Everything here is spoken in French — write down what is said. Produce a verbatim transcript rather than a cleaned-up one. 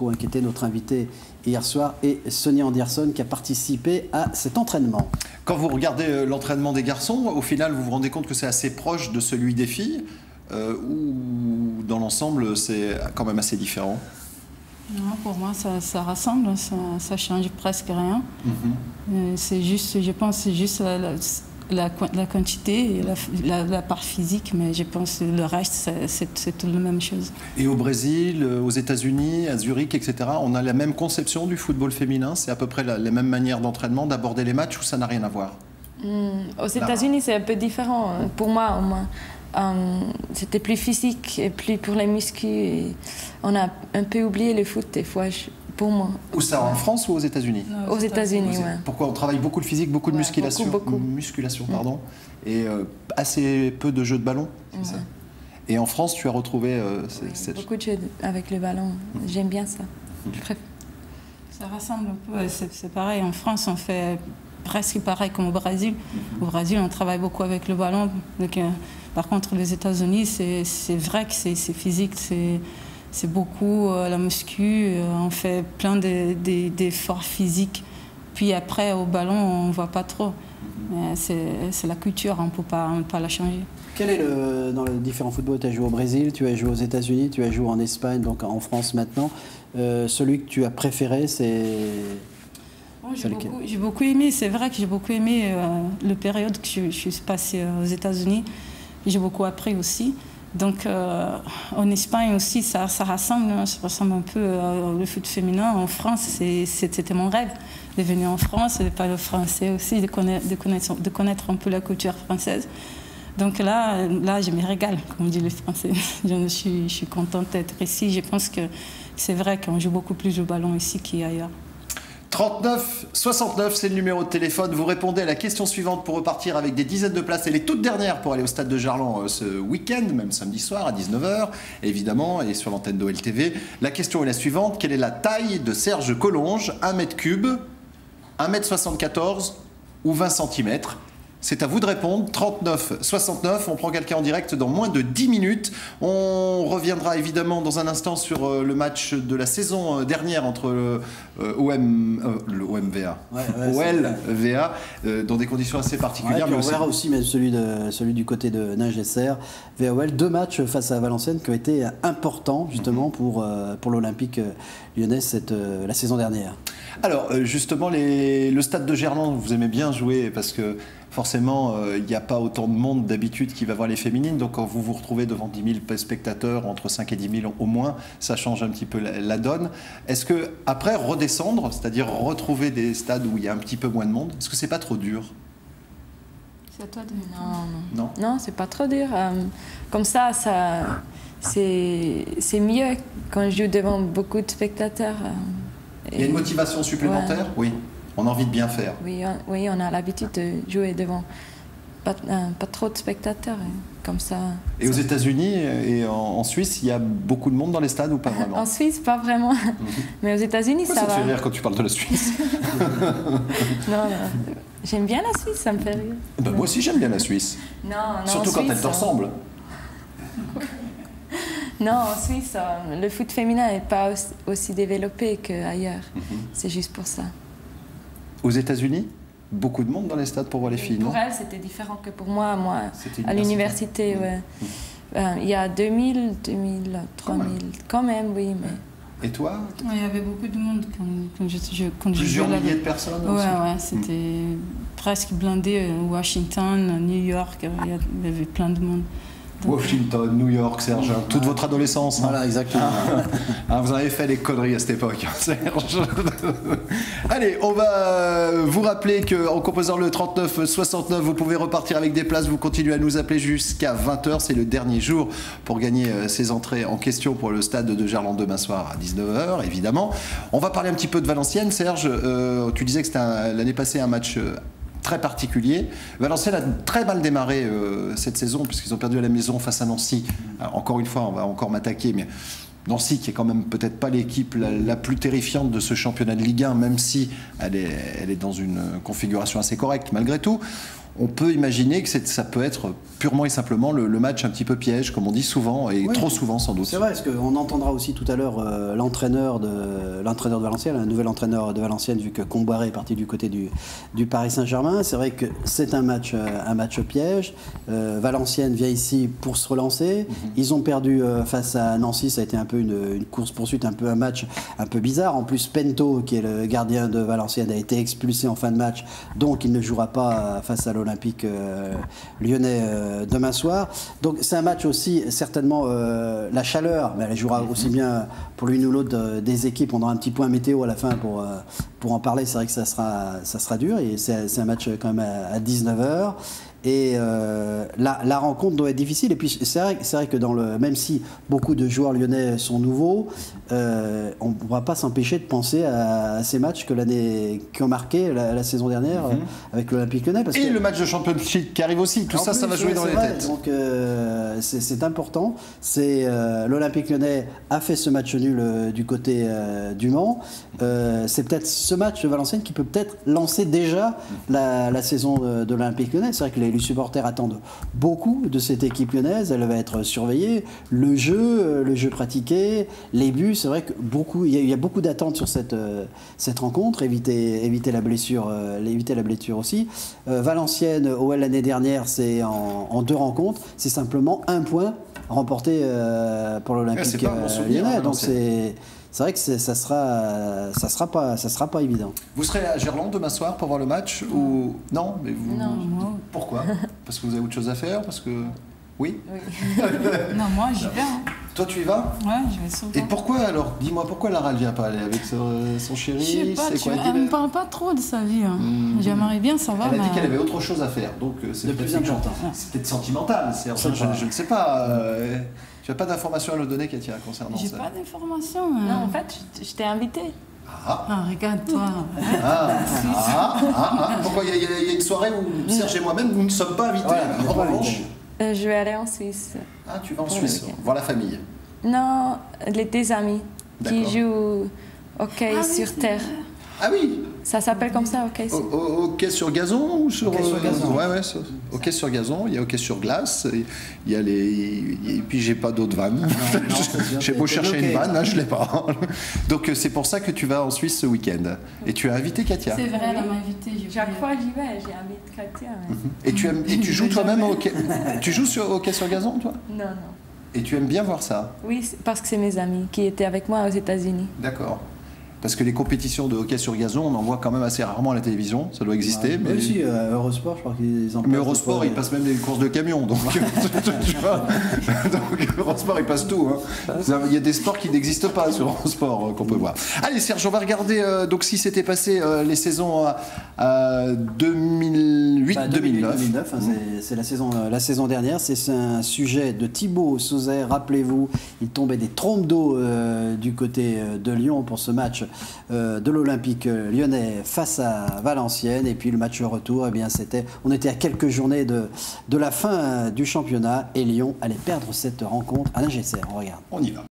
beaucoup inquiété notre invité hier soir et Sonia Anderson qui a participé à cet entraînement. Quand vous regardez l'entraînement des garçons, au final, vous vous rendez compte que c'est assez proche de celui des filles euh, ou dans l'ensemble, c'est quand même assez différent? Non, pour moi, ça, ça rassemble, ça, ça change presque rien. Mm-hmm. C'est juste, je pense, c'est juste la, la, la, la quantité et la, la, la part physique, mais je pense que le reste, c'est tout la même chose. Et au Brésil, aux États-Unis, à Zurich, et cetera, on a la même conception du football féminin? C'est à peu près la, les mêmes manières d'entraînement, d'aborder les matchs, ou ça n'a rien à voir? mm, Aux États-Unis, c'est un peu différent. Pour moi, au moins. Um, c'était plus physique et plus pour les muscles. Et on a un peu oublié le foot des fois, pour moi. Où ça, en France ou aux États-Unis? Aux États-Unis, ouais. Pourquoi? On travaille beaucoup le physique, beaucoup de ouais, musculation, beaucoup, beaucoup. musculation, pardon, mm. et euh, assez peu de jeux de ballon, c'est ouais. ça. Et en France, tu as retrouvé euh, oui, cette... beaucoup de jeux avec le ballon. Mm. J'aime bien ça. Mm. Ça ressemble un peu. C'est pareil. En France, on fait presque pareil comme au Brésil. Mm-hmm. Au Brésil, on travaille beaucoup avec le ballon. Donc, euh, par contre, les États-Unis, c'est vrai que c'est physique, c'est beaucoup euh, la muscu, euh, on fait plein d'efforts physiques. Puis après, au ballon, on ne voit pas trop. C'est la culture, on ne peut pas, pas la changer. Quel est le, dans les différents footballs, tu as joué au Brésil, tu as joué aux États-Unis, tu as joué en Espagne, donc en France maintenant. Euh, celui que tu as préféré, c'est... Bon, j'ai beaucoup, beaucoup aimé, c'est vrai que j'ai beaucoup aimé euh, la période que je, je suis passée aux États-Unis. J'ai beaucoup appris aussi. Donc, euh, en Espagne aussi, ça, ça rassemble, hein, ça ressemble un peu euh, le foot féminin. En France, c'était mon rêve de venir en France, de parler français aussi, de connaître, de, connaître, de connaître un peu la culture française. Donc là, là je me régale, comme on dit les Français. Je suis, je suis contente d'être ici. Je pense que c'est vrai qu'on joue beaucoup plus au ballon ici qu'ailleurs. trente-neuf soixante-neuf, c'est le numéro de téléphone. Vous répondez à la question suivante pour repartir avec des dizaines de places. Et les toutes dernières pour aller au stade de Gerland euh, ce week-end, même samedi soir à dix-neuf heures, évidemment, et sur l'antenne d'O L T V. La question est la suivante. Quelle est la taille de Serge Collonges? un mètre cube, un mètre soixante-quatorze ou vingt centimètres? C'est à vous de répondre. trente-neuf soixante-neuf, on prend quelqu'un en direct dans moins de dix minutes. On reviendra évidemment dans un instant sur le match de la saison dernière entre le, euh, O M, euh, le O M V A, ouais, ouais, O L V A, euh, dans des conditions assez particulières. Ouais, mais on aussi... verra aussi même celui, de, celui du côté de Ningesser, V A O L. Deux matchs face à Valenciennes qui ont été importants justement mm-hmm. pour, euh, pour l'Olympique lyonnais cette, euh, la saison dernière. Alors justement, les, le stade de Gerland, vous aimez bien jouer parce que forcément, il euh, n'y a pas autant de monde d'habitude qui va voir les féminines. Donc, quand vous vous retrouvez devant dix mille spectateurs, entre cinq et dix mille au moins, ça change un petit peu la, la donne. Est-ce que après redescendre, c'est-à-dire retrouver des stades où il y a un petit peu moins de monde, est-ce que c'est pas trop dur? C'est à toi de... Non, non. Non, non c'est pas trop dur. Euh, comme ça, ça c'est mieux quand je joue devant beaucoup de spectateurs. Euh, il y a une motivation supplémentaire? Ouais. Oui. On a envie de bien faire. Oui, on, oui, on a l'habitude de jouer devant pas, euh, pas trop de spectateurs, comme ça. Et aux États-Unis et en, en Suisse, il y a beaucoup de monde dans les stades ou pas vraiment? En Suisse, pas vraiment. Mm-hmm. Mais aux États-Unis, ça, ça va. Ça te fait rire quand tu parles de la Suisse. Non, non. J'aime bien la Suisse, ça me fait rire. Ben, moi aussi, j'aime bien la Suisse. Non, non. Surtout quand elle te ressemble. Non, en Suisse, le foot féminin n'est pas aussi développé qu'ailleurs. Mm-hmm. C'est juste pour ça. Aux États-Unis, beaucoup de monde dans les stades pour voir les filles, pour non? Pour elles, c'était différent que pour moi. Moi, à l'université, ouais. Mmh. Euh, il y a deux mille, deux mille, trois mille, quand même, oui. Mais... Et toi? Il y avait beaucoup de monde quand, quand je, je quand Plusieurs milliers de personnes? Ouais, ouais, c'était mmh. presque blindé. Washington, New York, il y avait plein de monde. Washington, New York, Serge, hein, toute votre adolescence. Hein. Voilà, exactement. Ah, vous en avez fait des conneries à cette époque, Serge. Allez, on va vous rappeler qu'en composant le trente-neuf soixante-neuf, vous pouvez repartir avec des places. Vous continuez à nous appeler jusqu'à vingt heures. C'est le dernier jour pour gagner ces entrées en question pour le stade de Gerland demain soir à dix-neuf heures, évidemment. On va parler un petit peu de Valenciennes. Serge, euh, tu disais que c'était l'année passée un match... Euh, très particulier. Valenciennes a très mal démarré euh, cette saison puisqu'ils ont perdu à la maison face à Nancy. Alors, encore une fois, on va encore m'attaquer, mais Nancy qui est quand même peut-être pas l'équipe la, la plus terrifiante de ce championnat de Ligue un, même si elle est, elle est dans une configuration assez correcte malgré tout. on peut imaginer que ça peut être purement et simplement le, le match un petit peu piège, comme on dit souvent, et oui, trop souvent sans doute. C'est vrai, parce qu'on entendra aussi tout à l'heure euh, l'entraîneur de, l'entraîneur de Valenciennes, un nouvel entraîneur de Valenciennes, vu que Comboiré est parti du côté du, du Paris Saint-Germain. C'est vrai que c'est un match, euh, un match piège. Euh, Valenciennes vient ici pour se relancer. Mm-hmm. Ils ont perdu euh, face à Nancy, ça a été un peu une, une course-poursuite, un peu un match un peu bizarre. En plus, Pento, qui est le gardien de Valenciennes, a été expulsé en fin de match, donc il ne jouera pas face à l'Olympique euh, lyonnais euh, demain soir. Donc c'est un match aussi, certainement, euh, la chaleur, mais elle jouera aussi bien pour l'une ou l'autre euh, des équipes. On aura un petit point météo à la fin pour, euh, pour en parler. C'est vrai que ça sera, ça sera dur, et c'est, c'est un match quand même à, à dix-neuf heures. Et euh, la, la rencontre doit être difficile. Et puis c'est vrai, c'est vrai que dans le, même si beaucoup de joueurs lyonnais sont nouveaux, euh, on ne pourra pas s'empêcher de penser à, à ces matchs que l'année, qui ont marqué la, la saison dernière mm-hmm. euh, avec l'Olympique Lyonnais. Parce et que, le match de championship qui arrive aussi. Tout ça, plus, ça va jouer ouais, dans les vrai. têtes. Donc euh, c'est, c'est important. C'est, euh, l'Olympique Lyonnais a fait ce match nul euh, du côté euh, du Mans. Euh, c'est peut-être ce match de Valenciennes qui peut peut-être lancer déjà la, la saison de, de l'Olympique Lyonnais. C'est vrai que les les supporters attendent beaucoup de cette équipe lyonnaise, elle va être surveillée, le jeu, le jeu pratiqué, les buts, c'est vrai que beaucoup, il y a, il y a beaucoup d'attentes sur cette, euh, cette rencontre, éviter, éviter, la blessure, euh, éviter la blessure aussi. Euh, Valenciennes, O L l'année dernière, c'est en, en deux rencontres, c'est simplement un point remporté euh, pour l'Olympique ouais, euh, lyonnais, donc c'est... C'est vrai que c'est, ça sera, ça sera pas, ça sera pas évident. Vous serez à Gerland demain soir pour voir le match ou non? Mais vous. Non, moi. Pourquoi? Parce que vous avez autre chose à faire? Parce que oui. Oui. Non, moi j'y vais. Hein. Toi tu y vas? Ouais, je vais souvent. Et pourquoi alors? Dis-moi pourquoi Lara ne vient pas aller avec son, son chéri? Je sais pas. C'est Tu, quoi, elle me parle pas trop de sa vie. Hein. Mmh. J'aimerais bien savoir. Elle a mais... dit qu'elle avait autre chose à faire, donc c'est peut-être important. C'est peut-être sentimental. C'est, enfin, je, je ne sais pas. Euh, Tu n'as pas d'informations à nous donner, Katia, concernant J'ai ça? J'ai pas d'informations. Hein. Non, en fait, je, je t'ai invitée. Ah, ah regarde-toi. Ah, ah, ah, ah. Pourquoi il y, y, y a une soirée où Serge et moi-même, nous ne sommes pas invités? Ouais, en revanche. Euh, je vais aller en Suisse. Ah, tu vas en Suisse, voir la famille? Non, les tes amis qui jouent au hockey ah, sur oui, terre. Ah oui. Ça s'appelle comme ça, hockey sur... Au, au, hockey sur gazon ou sur... Hockey sur gazon. Ouais, ouais, sur, hockey sur gazon, il y a hockey sur glace, il y a les... Et puis j'ai pas d'autres vannes. J'ai beau chercher une vanne, hein, je l'ai pas. Donc c'est pour ça que tu vas en Suisse ce week-end. Et tu as invité Katia? C'est vrai, elle m'a invité. Chaque fois j'y vais, j'invite Katia. Ouais. Et, tu aimes, et tu joues toi-même au hockey? Tu joues sur hockey sur gazon, toi? Non, non. Et tu aimes bien voir ça? Oui, parce que c'est mes amis qui étaient avec moi aux États-Unis. D'accord. Parce que les compétitions de hockey sur gazon, on en voit quand même assez rarement à la télévision, ça doit exister. Ouais, mais mais aussi, euh, Eurosport, je crois qu'ils en passent. Mais Eurosport, ils passent même des courses de camions, donc tu vois. Donc Eurosport, ils passent tout. Hein. Il y a des sports qui n'existent pas sur Eurosport euh, qu'on peut voir. Allez Serge, on va regarder euh, donc si s'était passé euh, les saisons euh, deux mille huit deux mille neuf. deux mille neuf, hein, c'est, c'est la saison, euh, la saison dernière. C'est un sujet de Thibaut Sauzet. Rappelez-vous, il tombait des trompes d'eau euh, du côté de Lyon pour ce match. Euh, de l'Olympique lyonnais face à Valenciennes, et puis le match retour, eh bien c'était, on était à quelques journées de, de la fin du championnat et Lyon allait perdre cette rencontre à Nagesser. On regarde. On y va.